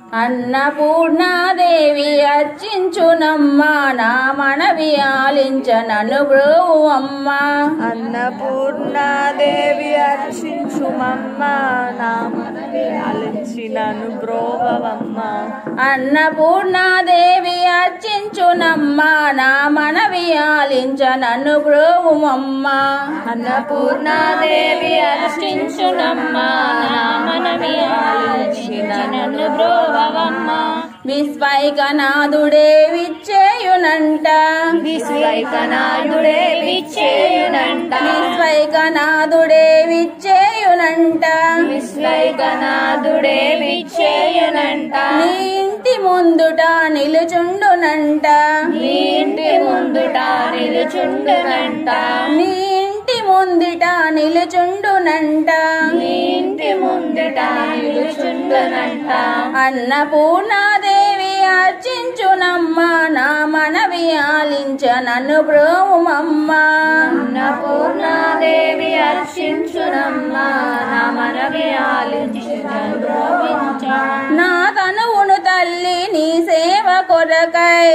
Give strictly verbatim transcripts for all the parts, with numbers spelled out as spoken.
అన్నపూర్ణాదేవి అర్చించునమ్మా నా మనవి ఆలించ నన్ను బ్రోవుమమ్మా. అన్నపూర్ణాదేవి అర్చించుమమ్మా నా మనవి ఆలించి నన్ను బ్రోవమ్మా. అన్నపూర్ణాదేవి అర్చించునమ్మా నా మనవి ఆలించ నన్ను బ్రోవుమమ్మా. అన్నపూర్ణాదేవి అర్చించునమ్మా నా మనవి ఆలించి నన్ను బ్రోవమ్మా. విశ్వైకనాథుడే విచ్చేయునంట విశ్వైకనాథుడే విచ్చేయునంట విశ్వైకనాథుడే విచ్చేయునంట విశ్వైకనాథుడే విచ్చేయునంట నీ ఇంటి ముందుట నిలుచుండునంట నీ ఇంటి ముందుట నిలుచుండునంట నీ ఇంటి ముందుట నిలుచుండునంట నీ ఇంటి ముందుట నిలుచుండునంట. అన్నపూర్ణాదేవి అర్చించునమ్మా నా మనవి ఆలించ నన్ను బ్రోవుమమ్మా. అన్నపూర్ణాదేవి అర్చించునమ్మా నా మనవి ఆలించి నన్ను బ్రోవించ. నా తనువును తల్లి నీ సేవ కొరకై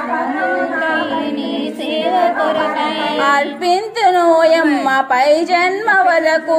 నీ సేవ కొరకై అర్పింతునోయమ్మ పై జన్మ వరకు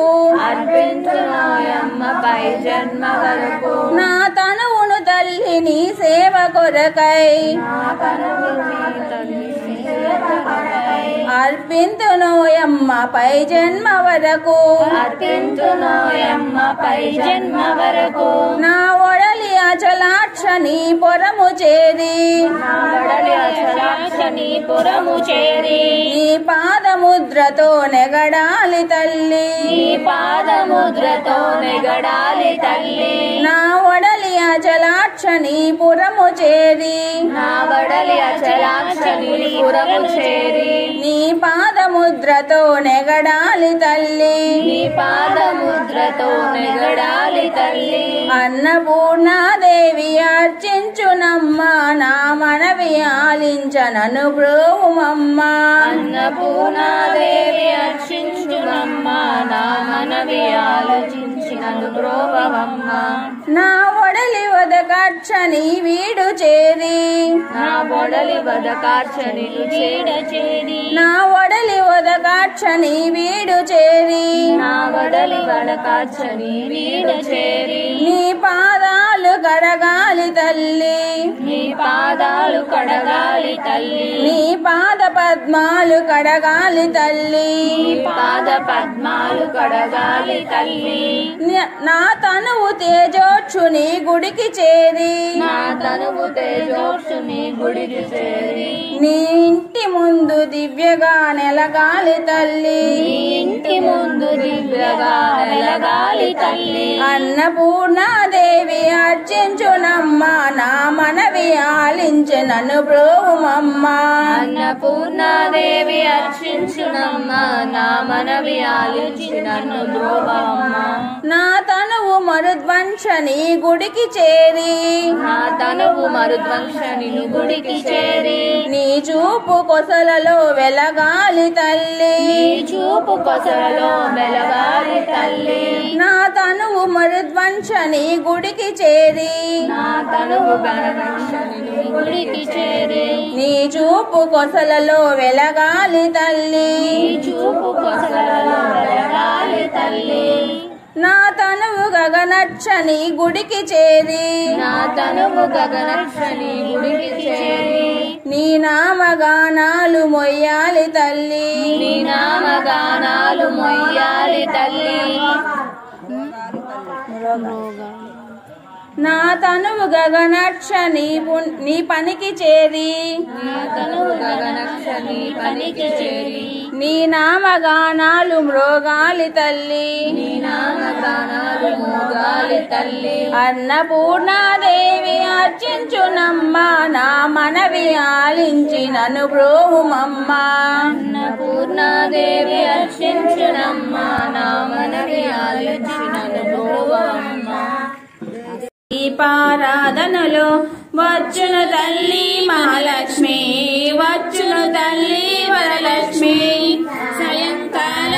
అర్పించునోయమ్మ పై జన్మ వరకు. నా తనువును తల్లి నీ సేవ కొరకై నా కనువు నీ తల్లి సేవ కొరకై అర్పింతునోయమ్మ పై జన్మ వరకు అర్పించునోయమ్మ పై జన్మ వరకు. నా ఒడలి అచలాక్ష నీ పొరము చేరి నా వడలి అచలాక్ష నీ పురము చేరి నీ పాదముద్రతో నెగడాలి తల్లి నీ పాదముద్రతో నెగడాలి తల్లి. నా ఒడలి అచలాక్ష నీ పురము చేరి నా వడలి అచలాక్ష నీ పురము చేరి నీ పాదముద్రతో నెగడాలి తల్లి నీ పాదముద్రతో నెగడాలి తల్లి. అన్నపూర్ణాదేవి అర్చించునమ్మా నా మనవి ఆలించ నన్ను బ్రోవుమమ్మా. అన్నపూర్ణాదేవి అర్చించునమ్మా నా మనవి ఆలోచించి నన్ను బ్రోవమ్మా. నా ఒడలి వదకక్ష నీ వీడు చేరి నా బొడలి బదకార్చని చీడ చేరి నా ఒడలి వదకక్ష నీ వీడు చేరి నా వడలి బడకార్చని వీడ చేరి నీ పాదాలు కడగాలి తల్లి నీ పాదాలు కడగాలి తల్లి. నీ పాద పద్మాలు కడగాలి తల్లి నీ పాద పద్మాలు కడగాలి తల్లి. న- నా తనువు తేజోక్షు నీ గుడికి చేరి నా తనువు తేజోక్షు నీ గుడికి చేరి నీ ఇంటి ముందు దివ్యగా నెలగాలి తల్లి నీ ఇంటి ముందు దివ్యగా వెలగాలి తల్లి. అన్నపూర్ణాదేవి అర్చించునమ్మా నా మనవి ఆలించె నన్ను బ్రోవుమమ్మా. అన్నపూర్ణాదేవి అర్చించునమ్మా నా మనవి ఆలించి నన్ను బ్రోవమ్మా. నా తనువు మరుద్వంశ నీ గుడికి చేరి నా తనువు మరుద్వంశని గుడికి చేరి నీ చూపు కొసలలో వెలగాలి తల్లి నీ చూపు కొసలలో వెలగాలి తల్లి. నా తనువు మరుద్వంశ నీ గుడికి చేరి నా తనువు మరుద్వంశని గుడికి చేరి నీ చూపు కొసలలో వెలగాలి తల్లి నీ చూపు కొసలలో వెలగాలి తల్లి. నా తనువు గగనక్షని గుడికి చేరి నా తనువు గగనక్షని గుడికి చేరి నీ నామగానాలు మొయ్యాలి తల్లి నీ నామగానాలు మొయ్యాలి తల్లి. నా తనువు గగనక్ష నీ పు- నీ పనికి చేరి నా తనువు గగనక్షని పనికి చేరి నీ నామగానాలు మ్రోగాలి తల్లి నీ నామగానాలు మోగాలి తల్లి. అన్నపూర్ణాదేవి అర్చించునమ్మా నా మనవి ఆలించి నన్ను బ్రోవుమమ్మా. అన్నపూర్ణాదేవి అర్చించునమ్మా నా మనవి ఆలించి నన్ను బ్రోవమ్మా. దీపారాధనలో వచ్చును తల్లి మహాలక్ష్మి వచ్చును తల్లి వరలక్ష్మి సాయంకాల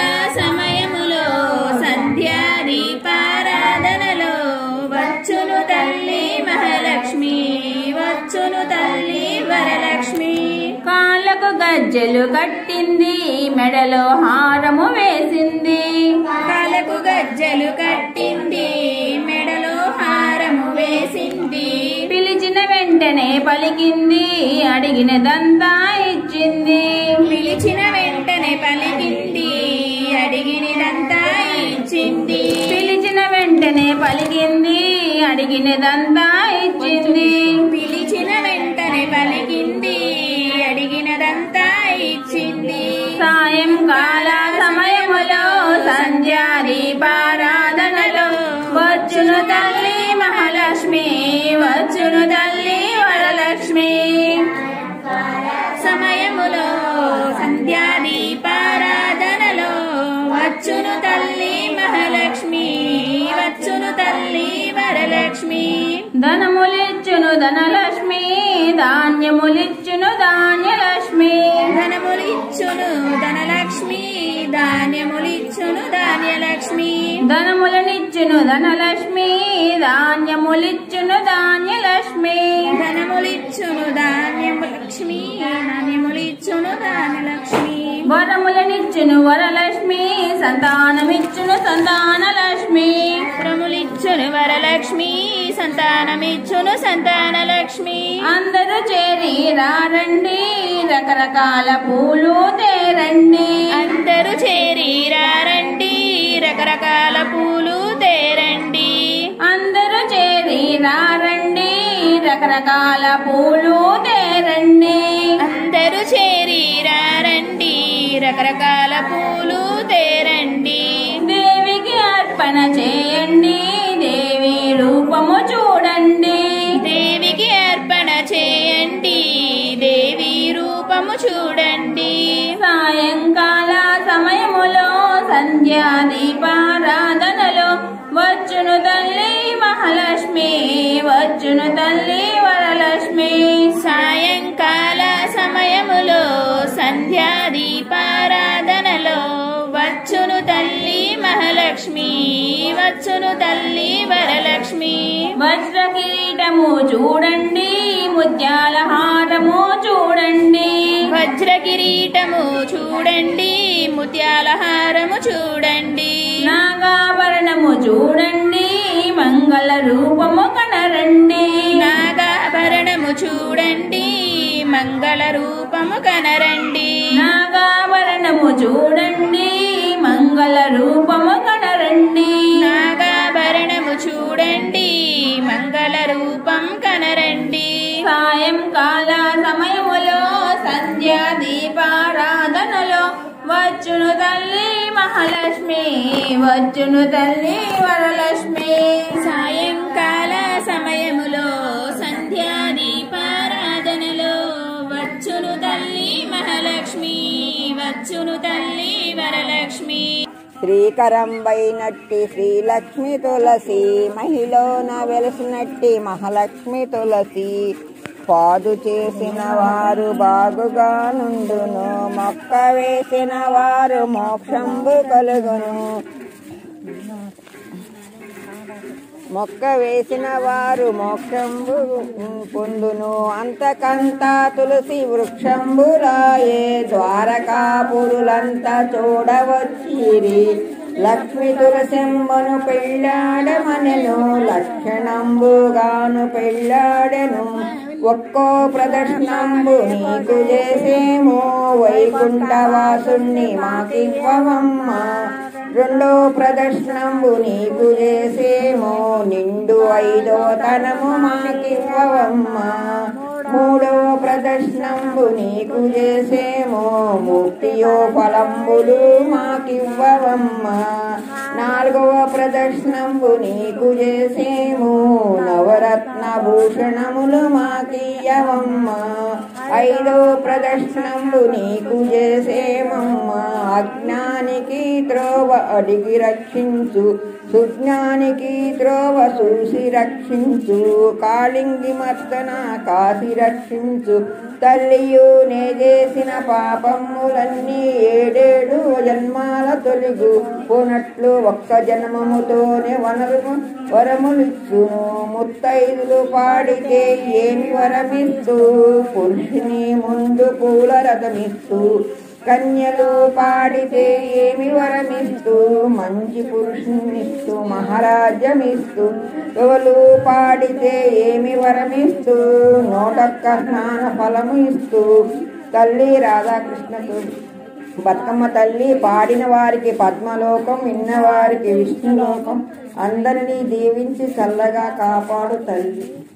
సమయములో సంధ్యా దీపారాధనలో వచ్చును తల్లి మహాలక్ష్మి వచ్చును తల్లి వరలక్ష్మి. కాళ్ళకు గజ్జెలు కట్టింది మెడలో హారము వేసింది. కాళ్ళకు గజ్జెలు కట్టింది మెడలో హారము వేసింది. పిలిచిన వెంటనే పలికింది అడిగినదంతా ఇచ్చింది. పిలిచిన వెంటనే పలికింది అడిగినదంతా ఇచ్చింది. పిలిచిన వెంటనే పలికింది అడిగినదంతా ఇచ్చింది. పిలిచిన వెంటనే పలికింది అడిగినదంతా ఇచ్చింది. సాయంకాల సమయములో సంధ్యా దీపారాధనలో వచ్చును తల్లి మహాలక్ష్మి వచ్చును తల్లి వరలక్ష్మి. సమయములో సంధ్యా దీపారాధనలో వచ్చును తల్లి మహాలక్ష్మి వచ్చును తల్లి వరలక్ష్మి. ధనములిచ్చును ధనలక్ష్మి ధాన్యములిచ్చును ధాన్యలక్ష్మి. ధనములిచ్చును ధనలక్ష్మి ధాన్యములిచ్చును ధాన్యలక్ష్మి. ధనములనిచ్చును ధనలక్ష్మి ధాన్యములిచ్చును ధాన్యలక్ష్మి. ధనములిచ్చును ధాన్యములక్ష్మి ధాన్యములిచ్చును ధాన్యలక్ష్మి. వరములనిచ్చును వరలక్ష్మి సంతానమిచ్చును సంతానలక్ష్మి. వరములిచ్చును వరలక్ష్మి సంతానమిచ్చును సంతానలక్ష్మి. అందరూ చేరి రారండి రకరకాల పూలు తేరండి. అందరూ చేరి రారండి రకరకాల పూలు తేరండి. అందరూ చేరి రారండి రకరకాల పూలు తేరండి. అందరూ చేరి రారండి రకరకాల పూలు తేరండి. దేవికి అర్పణ చేయండి దేవి రూపము చూడండి. దేవికి అర్పణ చేయండి దేవి రూపము చూడండి. సాయంకాల సమయములో సంధ్యా దీపారాధనలో వచ్చును తల్లి మహాలక్ష్మి వచ్చును తల్లి వరలక్ష్మి. సాయంకాల సమయములో సంధ్యా దీపారాధనలో వచ్చును తల్లి మహాలక్ష్మి వచ్చును తల్లి వరలక్ష్మి. వజ్ర కిరీటము చూడండి ముత్యాల హారము చూడండి. వజ్ర కిరీటము చూడండి ముత్యాల హారము చూడండి. నాగాభరణము చూడండి మంగళ రూపము కనరండి. నాగాభరణము చూడండి మంగళ రూపము కనరండి. నాగాభరణము చూడండి మంగళ రూపము కనరండి. నాగాభరణము చూడండి మంగళ రూపం కనరండి. సాయంకాల సమయములో సంధ్యా దీపారాధనలో వచ్చును తల్లి మహాలక్ష్మి వచ్చును తల్లి వరలక్ష్మి. సాయంకాల సమయములో సంధ్యా దీపారాధనలో వచ్చును తల్లి మహాలక్ష్మి వచ్చును తల్లి వరలక్ష్మి. శ్రీకరంబైనట్టి శ్రీలక్ష్మి తులసి మహిళన వెలసినట్టి మహాలక్ష్మి తులసి. పాదు చేసిన వారు బాగుగా నుండును మొక్క వేసిన వారు మోక్షంబు కలుగును. మొక్క వేసిన వారు మోక్షంబు పొందును అంతకంతా తులసి వృక్షంబులాయే. ద్వారకాపురులంతా చూడవచ్చిరి లక్ష్మి తులసింబను పెళ్ళాడమనెను లక్షణంబుగాను పెళ్ళాడెను. ఒక్కో ప్రదర్శనంబు నీకు చేసేమో వైకుంఠవాసుణ్ణి మాకివ్వవమ్మ. రెండో ప్రదర్శనంబు నీకు చేసేమో నిండు ఐదో తనము మాకివ్వవమ్మ. మూడో ప్రదర్శనంబు నీకు చేసేమో ముక్తియో ఫలంబులు మాకివ్వవమ్మ. నాలుగవ ప్రదర్శనంబు నీకు చేసేమో నవరత్న భూషణములు మాకియ్యవమ్మ. ఐదో ప్రదర్శనంబు నీకు చేసేమమ్మ అజ్ఞానికి త్రోవ అడిగి రక్షించు సుజ్ఞానికి త్రోవ చూసి రక్షించు కాళింగి మర్దన కాసి రక్షించు తల్లియు నే చేసిన పాపములన్నీ ఏడేడు జన్మాల తొలిగు పోనట్లు ఒక్క జన్మముతోనే వనరు వరములిచ్చును ముత్తైదులు పాడితే ఏమి వరమిస్తూ పురుషుని ముందు పూల రథమిస్తూ కన్యలు పాడితే ఏమి వరమిస్తూ మంచి పురుషునిస్తూ మహారాజ్యమిస్తూ ఎవలు పాడితే ఏమి వరమిస్తూ నూటొక్క స్నాన ఫలము ఇస్తూ తల్లి రాధాకృష్ణకు బతుకమ్మ తల్లి పాడిన వారికి పద్మలోకం విన్నవారికి విష్ణులోకం అందరినీ దీవించి చల్లగా కాపాడు తల్లి.